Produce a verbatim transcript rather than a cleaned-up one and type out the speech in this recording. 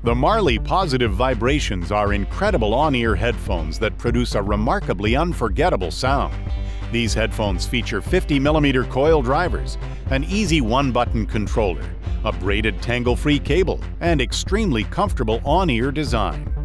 The Marley Positive Vibrations are incredible on-ear headphones that produce a remarkably unforgettable sound. These headphones feature fifty millimeter coil drivers, an easy one-button controller, a braided tangle-free cable, and extremely comfortable on-ear design.